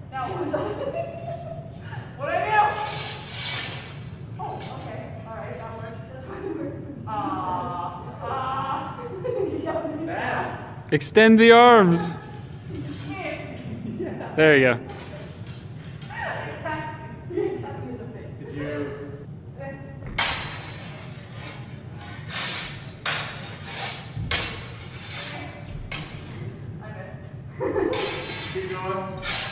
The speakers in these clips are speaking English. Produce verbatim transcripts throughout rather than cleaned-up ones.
Now what? What do I do? Oh, okay. All right, that works. Ah, ah. Extend the arms. There you go. Did you? I missed. Keep going.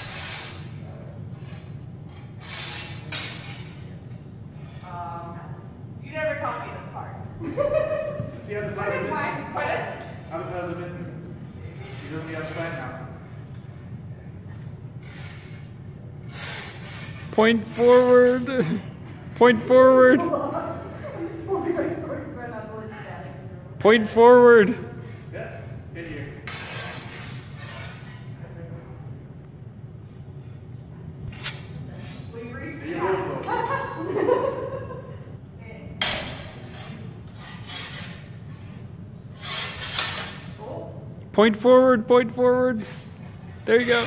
Um, you never taught me this part. It's the other side of the Why? mitten. Pardon? Other side of the mitten. You're on the other side now. Point forward. Point forward. Point forward. Yeah, good here. Will you read? So you're both Point forward. Point forward. There you go.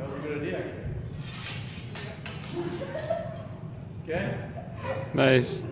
Okay. Nice.